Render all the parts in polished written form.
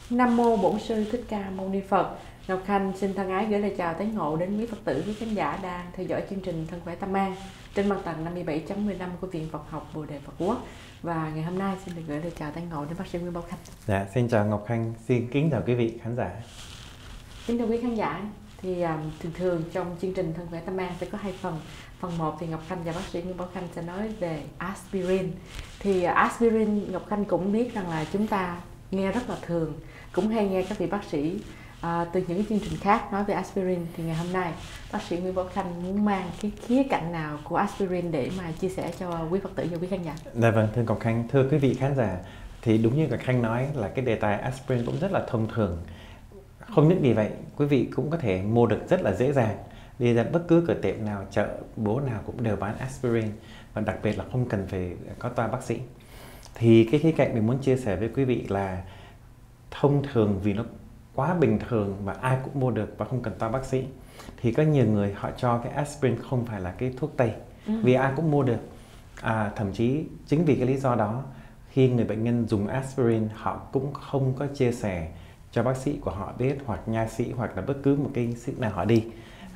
Nam mô Bổn Sư Thích Ca Mâu Ni Phật. Ngọc Khanh xin thân ái gửi lời chào tái ngộ đến quý Phật tử, quý khán giả đang theo dõi chương trình Thân Khỏe Tâm An trên băng tần 57.15 của Viện Phật học Bồ Đề Phật Quốc. Và ngày hôm nay xin được gửi lời chào tái ngộ đến bác sĩ Nguyễn Bảo Khanh. Dạ, xin chào Ngọc Khanh, xin kính chào quý vị khán giả. Kính thưa quý khán giả, thì thường trong chương trình Thân Khỏe Tâm An sẽ có hai phần. Phần 1 thì Ngọc Khanh và bác sĩ Nguyễn Bảo Khanh sẽ nói về aspirin. Thì aspirin Ngọc Khanh cũng biết rằng là chúng ta nghe rất là thường, cũng hay nghe các vị bác sĩ từ những cái chương trình khác nói về aspirin. Thì ngày hôm nay bác sĩ Nguyễn Bảo Khanh muốn mang cái khía cạnh nào của aspirin để mà chia sẻ cho quý Phật tử và quý khán giả? Dạ vâng, thưa Ngọc Khanh, thưa quý vị khán giả, thì đúng như Ngọc Khanh nói là cái đề tài aspirin cũng rất là thông thường. Không những vì vậy, quý vị cũng có thể mua được rất là dễ dàng. Đi ra bất cứ cửa tiệm nào, chợ búa nào cũng đều bán aspirin, và đặc biệt là không cần phải có toa bác sĩ. Thì cái khía cạnh mình muốn chia sẻ với quý vị là thông thường vì nó quá bình thường và ai cũng mua được và không cần toa bác sĩ, thì có nhiều người họ cho cái aspirin không phải là cái thuốc tây, vì ai cũng mua được. Thậm chí chính vì cái lý do đó, khi người bệnh nhân dùng aspirin, họ cũng không có chia sẻ cho bác sĩ của họ biết, hoặc nha sĩ, hoặc là bất cứ một cái sĩ nào họ đi.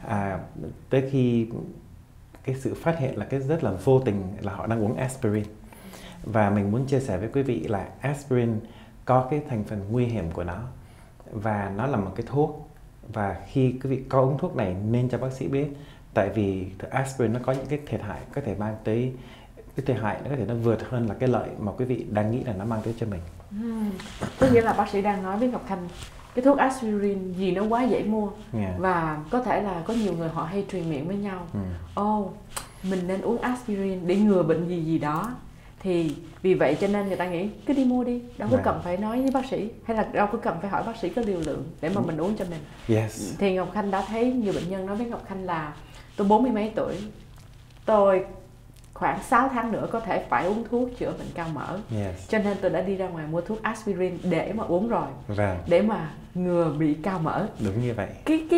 Tới khi cái sự phát hiện là cái rất là vô tình là họ đang uống aspirin. Và mình muốn chia sẻ với quý vị là aspirin có cái thành phần nguy hiểm của nó, và nó là một cái thuốc, và khi quý vị có uống thuốc này nên cho bác sĩ biết, tại vì aspirin nó có những cái thiệt hại có thể mang tới, cái thiệt hại nó có thể nó vượt hơn là cái lợi mà quý vị đang nghĩ là nó mang tới cho mình. Tức nghĩa là bác sĩ đang nói với Ngọc Khanh cái thuốc aspirin vì nó quá dễ mua, và có thể là có nhiều người họ hay truyền miệng với nhau, mình nên uống aspirin để ngừa bệnh gì gì đó. Thì vì vậy cho nên người ta nghĩ cứ đi mua đi, đâu có cần phải nói với bác sĩ, hay là đâu có cần phải hỏi bác sĩ có liều lượng để mà mình uống cho mình. Thì Ngọc Khanh đã thấy nhiều bệnh nhân nói với Ngọc Khanh là tôi 40 mấy tuổi, tôi khoảng 6 tháng nữa có thể phải uống thuốc chữa bệnh cao mỡ, cho nên tôi đã đi ra ngoài mua thuốc aspirin để mà uống rồi, để mà ngừa bị cao mỡ. Đúng như vậy.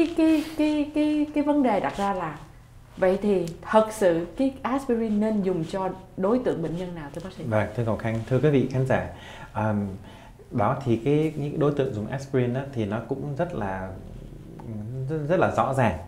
Cái vấn đề đặt ra là vậy thì thật sự cái aspirin nên dùng cho đối tượng bệnh nhân nào thưa bác sĩ? Vâng, thưa Ngọc Khanh, thưa quý vị khán giả, đó thì những đối tượng dùng aspirin đó, thì nó cũng rất là rõ ràng.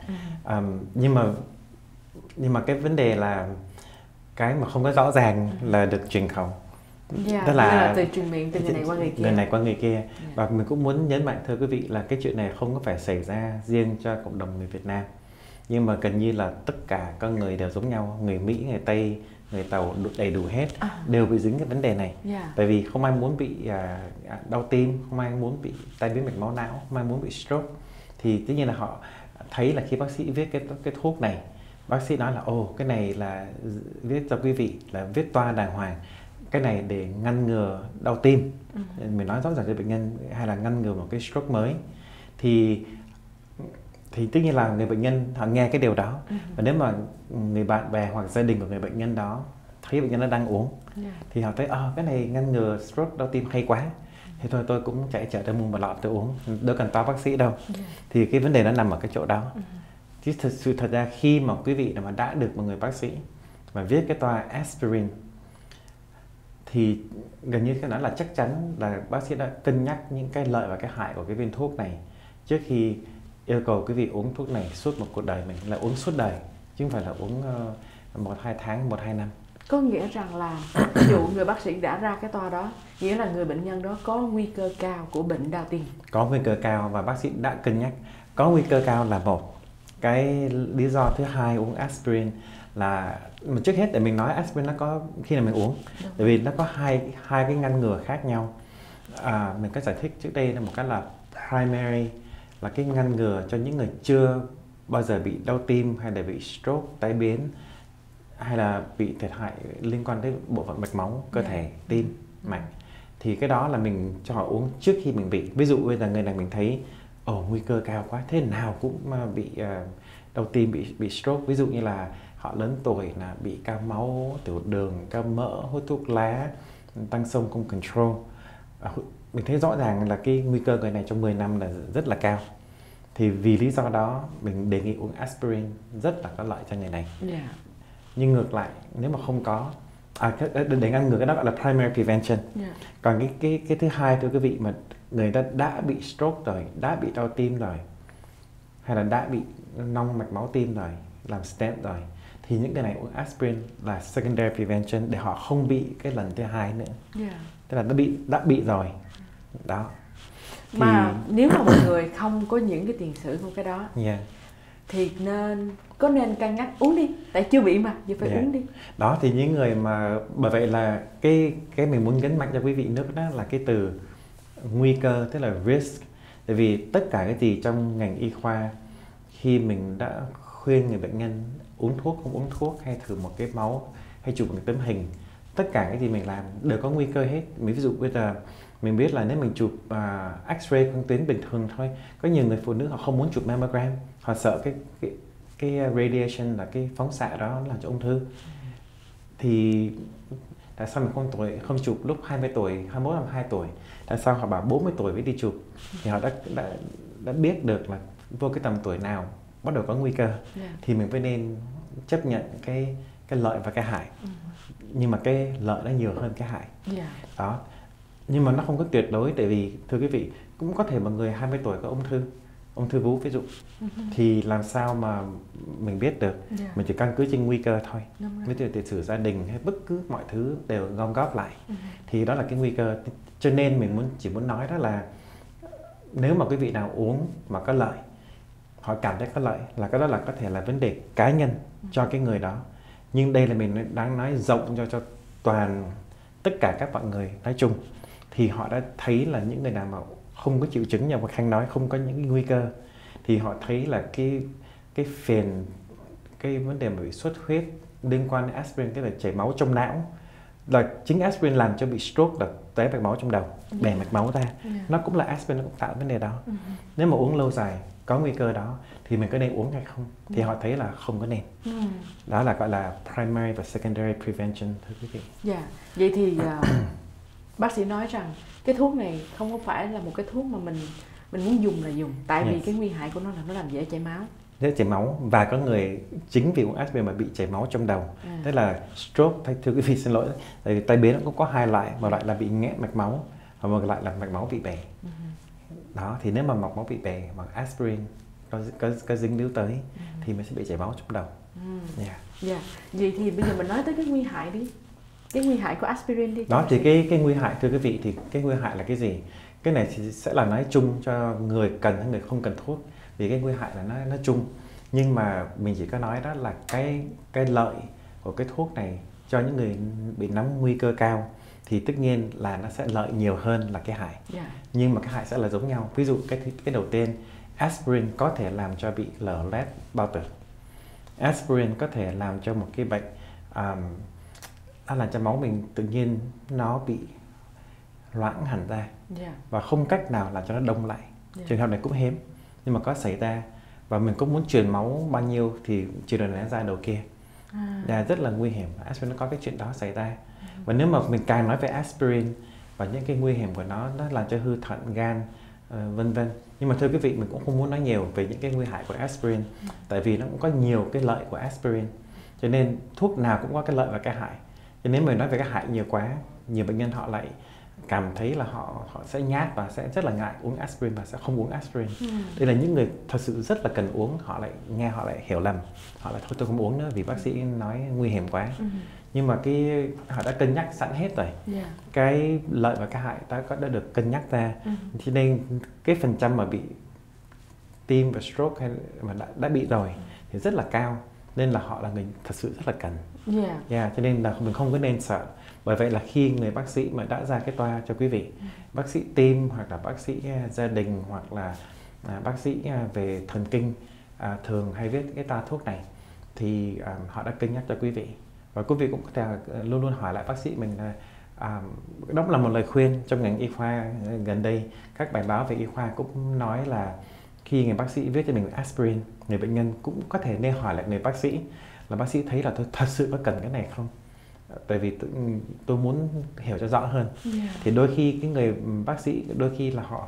Nhưng mà cái vấn đề là cái mà không có rõ ràng là được truyền khẩu. Tức là từ truyền miệng, từ người này qua người kia. Người này qua người kia. Và mình cũng muốn nhấn mạnh thưa quý vị là cái chuyện này không có phải xảy ra riêng cho cộng đồng người Việt Nam, nhưng mà gần như là tất cả các người đều giống nhau, người Mỹ, người Tây, người Tàu đầy đủ hết, đều bị dính cái vấn đề này. Tại vì không ai muốn bị đau tim, không ai muốn bị tai biến mạch máu não, không ai muốn bị stroke. Thì tất nhiên là họ thấy là khi bác sĩ viết cái thuốc này, bác sĩ nói là cái này là viết cho quý vị là viết toa đàng hoàng, cái này để ngăn ngừa đau tim, mình nói rõ ràng cho bệnh nhân, hay là ngăn ngừa một cái stroke mới. Thì tất nhiên là người bệnh nhân họ nghe cái điều đó, và nếu mà người bạn bè hoặc gia đình của người bệnh nhân đó thấy bệnh nhân nó đang uống, thì họ thấy cái này ngăn ngừa stroke, đau tim hay quá, thì thôi tôi cũng chạy chợ tôi mua một lọ tôi uống, đâu cần toa bác sĩ đâu. Thì cái vấn đề nó nằm ở cái chỗ đó. Chứ thật ra khi mà quý vị mà đã được một người bác sĩ và viết cái toa aspirin, thì gần như cái đó là chắc chắn là bác sĩ đã cân nhắc những cái lợi và cái hại của cái viên thuốc này trước khi yêu cầu quý vị uống thuốc này suốt một cuộc đời mình, là uống suốt đời, chứ không phải là uống 1-2 tháng, 1-2 năm. Có nghĩa rằng là ví dụ người bác sĩ đã ra cái toa đó, nghĩa là người bệnh nhân đó có nguy cơ cao của bệnh đau tim. Có nguy cơ cao, và bác sĩ đã cân nhắc. Có nguy cơ cao là một. Cái lý do thứ hai uống aspirin là, mà trước hết để mình nói aspirin nó có khi nào mình uống, tại vì nó có hai cái ngăn ngừa khác nhau. Mình có giải thích trước đây là một cái là primary, là cái ngăn ngừa cho những người chưa bao giờ bị đau tim, hay là bị stroke, tai biến, hay là bị thiệt hại liên quan đến bộ phận mạch máu, cơ thể, tim, mạch. Thì cái đó là mình cho họ uống trước khi mình bị. Ví dụ bây giờ người này mình thấy nguy cơ cao quá, thế nào cũng bị đau tim, bị stroke. Ví dụ như là họ lớn tuổi, là bị cao máu, tiểu đường, cao mỡ, hút thuốc lá, tăng xông không control. Mình thấy rõ ràng là cái nguy cơ người này trong 10 năm là rất là cao. Thì vì lý do đó mình đề nghị uống aspirin rất là có lợi cho người này. Nhưng ngược lại, nếu mà không có để ngăn ngừa, cái đó gọi là primary prevention. Còn cái thứ hai thưa quý vị, mà người ta đã bị stroke rồi, đã bị đau tim rồi, hay là đã bị nong mạch máu tim rồi, làm stent rồi, thì những cái này uống aspirin là secondary prevention để họ không bị cái lần thứ hai nữa. Tức là đã bị rồi đó. Thì... mà nếu mà một người không có những cái tiền sử của cái đó thì có nên cân nhắc uống đi, tại chưa bị mà giờ phải uống đi. Đó thì những người mà bởi vậy là cái mình muốn nhấn mạnh cho quý vị nước đó là cái từ nguy cơ, tức là risk. Tại vì tất cả cái gì trong ngành y khoa, khi mình đã khuyên người bệnh nhân uống thuốc, không uống thuốc, hay thử một cái máu, hay chụp một tấm hình, tất cả cái gì mình làm đều có nguy cơ hết. Ví dụ bây giờ mình biết là nếu mình chụp X-ray quang tuyến bình thường thôi, có nhiều người phụ nữ họ không muốn chụp mammogram, họ sợ cái radiation, là cái phóng xạ đó làm cho ung thư. Thì tại sao mình không chụp lúc 20 tuổi, 21, 22 tuổi? Tại sao họ bảo 40 tuổi mới đi chụp? Thì họ đã biết được là vô cái tầm tuổi nào bắt đầu có nguy cơ. Thì mình phải nên chấp nhận cái lợi và cái hại. Nhưng mà cái lợi nó nhiều hơn cái hại. Đó. Nhưng mà nó không có tuyệt đối, tại vì thưa quý vị, cũng có thể một người 20 tuổi có ung thư vú ví dụ, thì làm sao mà mình biết được? Mình chỉ căn cứ trên nguy cơ thôi. Với tiền sử gia đình hay bất cứ mọi thứ đều gom góp lại, thì đó là cái nguy cơ. Cho nên mình chỉ muốn nói đó là nếu mà quý vị nào uống mà có lợi, họ cảm thấy có lợi, là cái đó là có thể là vấn đề cá nhân cho cái người đó. Nhưng đây là mình đang nói rộng cho toàn tất cả các mọi người nói chung. Thì họ đã thấy là những người nào mà không có triệu chứng, như mà Khanh nói, không có những cái nguy cơ, thì họ thấy là cái phền, cái vấn đề mà bị xuất huyết liên quan đến aspirin, tức là chảy máu trong não, là chính aspirin làm cho bị stroke, là tóe mạch máu trong đầu, bè mạch máu ra. Nó cũng là aspirin, nó cũng tạo vấn đề đó. Nếu mà uống lâu dài có nguy cơ đó thì mình có nên uống hay không? Thì họ thấy là không có nên. Đó là gọi là primary và secondary prevention, thưa quý vị. Vậy thì bác sĩ nói rằng cái thuốc này không có phải là một cái thuốc mà mình muốn dùng là dùng, tại vì cái nguy hại của nó là nó làm dễ chảy máu. Dễ chảy máu, và có người chính vì uống aspirin mà bị chảy máu trong đầu. Tức là stroke, thưa quý vị xin lỗi, tại vì tai biến nó cũng có hai loại, một loại là bị nghẽn mạch máu và một loại là mạch máu bị bè. Đó, thì nếu mà mạch máu bị bè mà aspirin có dính líu tới thì mình sẽ bị chảy máu trong đầu. Vậy thì bây giờ mình nói tới cái nguy hại đi. Cái nguy hại của aspirin đi. Đó thì cái nguy hại, thưa quý vị, thì cái nguy hại là cái gì? Cái này thì sẽ là nói chung cho người cần hay người không cần thuốc. Vì cái nguy hại là nó chung. Nhưng mà mình chỉ có nói đó là cái lợi của cái thuốc này cho những người bị nóng nguy cơ cao, thì tất nhiên là nó sẽ lợi nhiều hơn là cái hại. Nhưng mà cái hại sẽ là giống nhau. Ví dụ cái đầu tiên, aspirin có thể làm cho bị lở loét bao tử. Aspirin có thể làm cho một cái bệnh nó làm cho máu mình tự nhiên nó bị loãng hẳn ra, và không cách nào làm cho nó đông lại. Trường hợp này cũng hiếm, nhưng mà có xảy ra, và mình cũng muốn truyền máu bao nhiêu thì truyền đầu này ra đầu kia. Rất là nguy hiểm. Aspirin nó có cái chuyện đó xảy ra. Và nếu mà mình càng nói về aspirin và những cái nguy hiểm của nó làm cho hư thận, gan, vân vân. Nhưng mà thưa quý vị, mình cũng không muốn nói nhiều về những cái nguy hại của aspirin, tại vì nó cũng có nhiều cái lợi của aspirin. Cho nên thuốc nào cũng có cái lợi và cái hại. Cho nên mình nói về cái hại nhiều quá, nhiều bệnh nhân họ lại cảm thấy là họ sẽ nhát và sẽ rất là ngại uống aspirin và sẽ không uống aspirin. Đây là những người thật sự rất là cần uống, họ lại hiểu lầm, họ lại thôi tôi không uống nữa vì bác sĩ nói nguy hiểm quá. Nhưng mà họ đã cân nhắc sẵn hết rồi. Cái lợi và cái hại đã được cân nhắc ra. Cho nên cái phần trăm mà bị tim và stroke hay mà đã bị rồi thì rất là cao, nên là họ là người thật sự rất là cần. Cho nên là mình không có nên sợ. Bởi vậy là khi người bác sĩ mà đã ra cái toa cho quý vị, bác sĩ tim hoặc là bác sĩ gia đình hoặc là bác sĩ về thần kinh thường hay viết cái toa thuốc này, thì họ đã cân nhắc cho quý vị. Và quý vị cũng có thể luôn luôn hỏi lại bác sĩ mình là đó là một lời khuyên trong ngành y khoa. Gần đây các bài báo về y khoa cũng nói là khi người bác sĩ viết cho mình aspirin, người bệnh nhân cũng có thể nên hỏi lại người bác sĩ là bác sĩ thấy là tôi thật sự có cần cái này không? Tại vì tôi muốn hiểu cho rõ hơn. Thì đôi khi cái người bác sĩ đôi khi là họ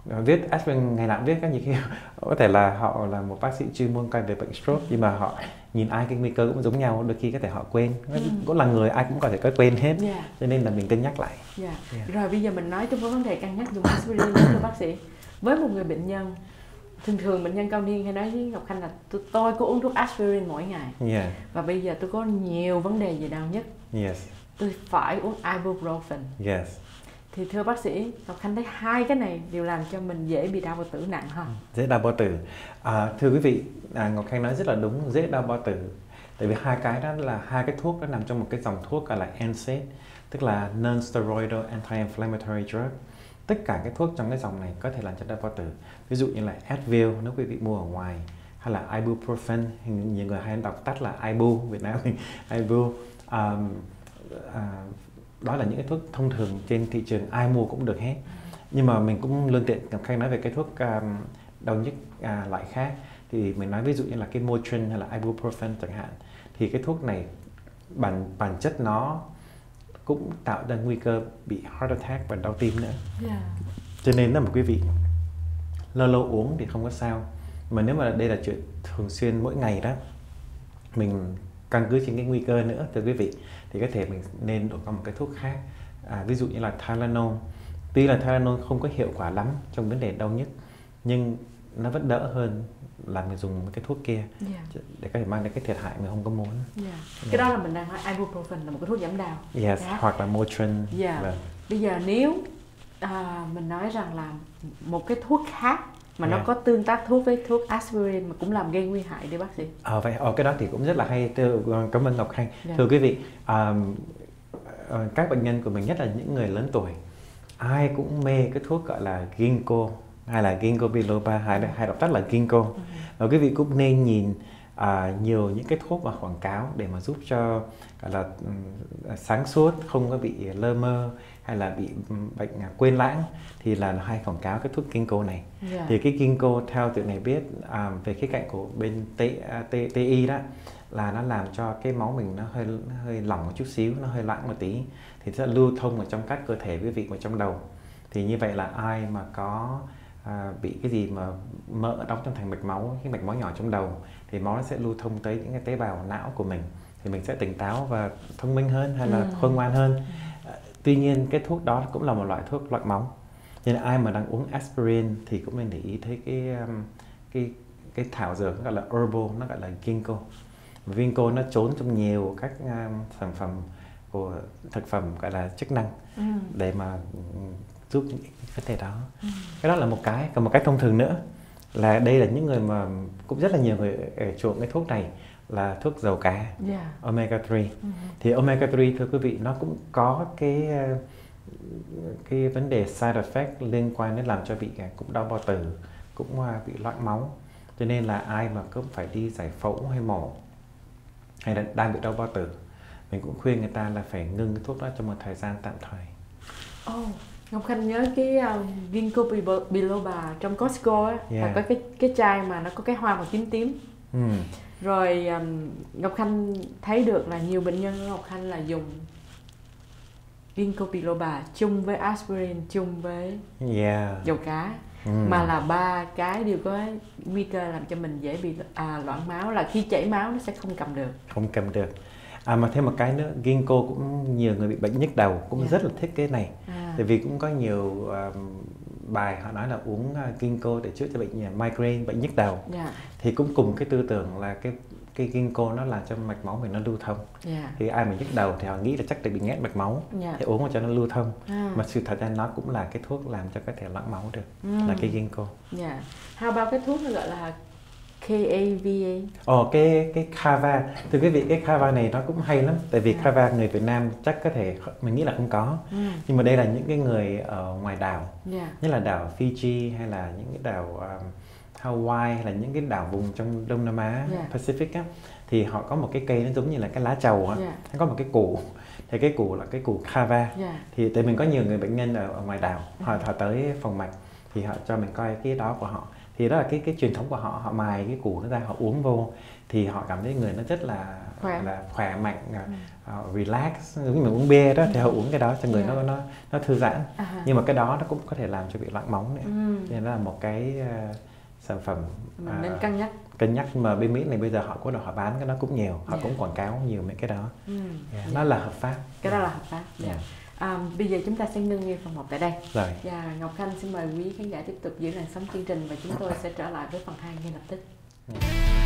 viết aspirin ngày nào cũng viết các nhiều khi có thể là họ là một bác sĩ chuyên môn coi về bệnh stroke, nhưng mà họ nhìn ai cái nguy cơ cũng giống nhau, đôi khi có thể họ quên, cũng là người ai cũng có thể có quên hết, cho nên là mình cân nhắc lại. Rồi bây giờ mình nói trong cái vấn đề cân nhắc dùng aspirin thưa bác sĩ, với một người bệnh nhân thường bệnh nhân cao niên hay nói với Ngọc Khanh là tôi có uống thuốc aspirin mỗi ngày, và bây giờ tôi có nhiều vấn đề về đau nhức, tôi phải uống ibuprofen. Thì thưa bác sĩ, Ngọc Khanh thấy hai cái này đều làm cho mình dễ bị đau bao tử nặng không? Dễ đau bao tử. Thưa quý vị, Ngọc Khanh nói rất là đúng, dễ đau bao tử. Tại vì hai cái đó là hai cái thuốc đó nằm trong một cái dòng thuốc gọi là NSAID, tức là non-steroidal anti-inflammatory drug. Tất cả cái thuốc trong cái dòng này có thể làm cho đau bao tử. Ví dụ như là Advil nếu quý vị mua ở ngoài, hay là ibuprofen, nhiều người hay đọc tắt là Ibu, Việt Nam mình Ibu. Đó là những cái thuốc thông thường trên thị trường, ai mua cũng được hết. Nhưng mà mình cũng luôn tiện Ngọc Khanh nói về cái thuốc đau nhức loại khác. Thì mình nói ví dụ như là cái Motrin hay là ibuprofen chẳng hạn. Thì cái thuốc này bản chất nó cũng tạo ra nguy cơ bị heart attack và đau tim nữa. Cho nên là một quý vị lâu lâu uống thì không có sao. Mà nếu mà đây là chuyện thường xuyên mỗi ngày đó, mình căn cứ trên cái nguy cơ nữa thưa quý vị, thì có thể mình nên đổi qua một cái thuốc khác. Ví dụ như là Tylenol. Tuy là Tylenol không có hiệu quả lắm trong vấn đề đau nhức, nhưng nó vẫn đỡ hơn là mình dùng cái thuốc kia để có thể mang đến cái thiệt hại mình không có muốn. Cái đó là mình đang nói ibuprofen là một cái thuốc giảm đau. Hoặc là Motrin. Bây giờ nếu mình nói rằng là một cái thuốc khác mà nó có tương tác thuốc với thuốc aspirin mà cũng làm gây nguy hại đi bác sĩ. Cái đó thì cũng rất là hay. Cảm ơn Ngọc Khanh. Thưa quý vị, các bệnh nhân của mình, nhất là những người lớn tuổi, ai cũng mê cái thuốc gọi là Ginkgo hay là Ginkgo biloba, hay đọc tắt là Ginkgo. Và quý vị cũng nên nhìn nhiều những cái thuốc và quảng cáo để mà giúp cho gọi là sáng suốt, không có bị lơ mơ hay là bị bệnh quên lãng, thì là hay quảng cáo cái thuốc Ginkgo này. Thì cái Ginkgo theo tụi này biết về khía cạnh của bên TI đó, là nó làm cho cái máu mình nó hơi lỏng một chút xíu, nó hơi loãng một tí, thì sẽ lưu thông ở trong các cơ thể quý vị, ở trong đầu. Thì như vậy là ai mà có bị cái gì mà mỡ đóng trong thành mạch máu, cái mạch máu nhỏ trong đầu, thì máu nó sẽ lưu thông tới những cái tế bào não của mình, thì mình sẽ tỉnh táo và thông minh hơn, hay là khôn ngoan hơn. Tuy nhiên cái thuốc đó cũng là một loại thuốc loại máu, nên ai mà đang uống aspirin thì cũng nên để ý thấy cái thảo dược gọi là herbal, nó gọi là Ginkgo. Ginkgo nó trốn trong nhiều các sản phẩm của thực phẩm gọi là chức năng để mà giúp những vấn đề đó. Cái đó là một cái. Còn một cái thông thường nữa là đây là những người mà cũng rất là nhiều người chuộng cái thuốc này, là thuốc dầu cá, omega 3. Thì omega 3 thưa quý vị, nó cũng có cái vấn đề side effect liên quan đến làm cho bị cũng đau bao tử, cũng bị loãng máu. Cho nên là ai mà cũng phải đi giải phẫu hay mổ, hay là đang bị đau bao tử, mình cũng khuyên người ta là phải ngưng cái thuốc đó trong một thời gian tạm thời. Ngọc Khanh nhớ cái Ginkgo biloba trong Costco á, là có cái chai mà nó có cái hoa màu tím tím. Rồi Ngọc Khanh thấy được là nhiều bệnh nhân của Ngọc Khanh là dùng Ginkgo biloba chung với aspirin, chung với dầu cá, mà là ba cái đều có nguy cơ làm cho mình dễ bị loãng máu, là khi chảy máu nó sẽ không cầm được. Mà thêm một cái nữa, Ginkgo cũng nhiều người bị bệnh nhức đầu cũng rất là thích cái này. Tại vì cũng có nhiều bài họ nói là uống Ginkgo để chữa cho bệnh migraine, bệnh nhức đầu. Thì cũng cùng cái tư tưởng là cái Ginkgo nó làm cho mạch máu mình nó lưu thông. Thì ai mà nhức đầu thì họ nghĩ là chắc là bị nghẽn mạch máu, thì uống cho nó lưu thông. Mà sự thật ra nó cũng là cái thuốc làm cho có thể loãng máu được, là cái Ginkgo. How about cái thuốc nó gọi là KAVA? Cái Kava. Thưa quý vị, cái Kava này nó cũng hay lắm. Tại vì Kava người Việt Nam chắc có thể mình nghĩ là không có. Nhưng mà đây là những cái người ở ngoài đảo, như là đảo Fiji hay là những cái đảo Hawaii, hay là những cái đảo vùng trong Đông Nam Á, Pacific á, thì họ có một cái cây nó giống như là cái lá trầu á, nó có một cái củ. Thì cái củ là cái củ Kava. Thì tại mình có nhiều người bệnh nhân ở ngoài đảo, họ tới phòng mạch thì họ cho mình coi cái đó của họ. Thì đó là cái truyền thống của họ, họ mài cái củ nó ra, họ uống vô thì họ cảm thấy người nó rất là khỏe mạnh, relax, giống như mình uống bia đó thì họ uống cái đó cho người nó thư giãn. Nhưng mà cái đó nó cũng có thể làm cho bị loãng móng nữa. Nên nó là một cái sản phẩm mình nên cân nhắc. Mà bên Mỹ này bây giờ họ bán cái đó cũng nhiều, họ cũng quảng cáo nhiều mấy cái đó. Nó là hợp pháp. Cái đó là hợp pháp. Bây giờ chúng ta sẽ ngưng nghe phần 1 tại đây. Rồi. Và Ngọc Khanh xin mời quý khán giả tiếp tục giữ làn sóng chương trình và chúng tôi sẽ trở lại với phần 2 ngay lập tức.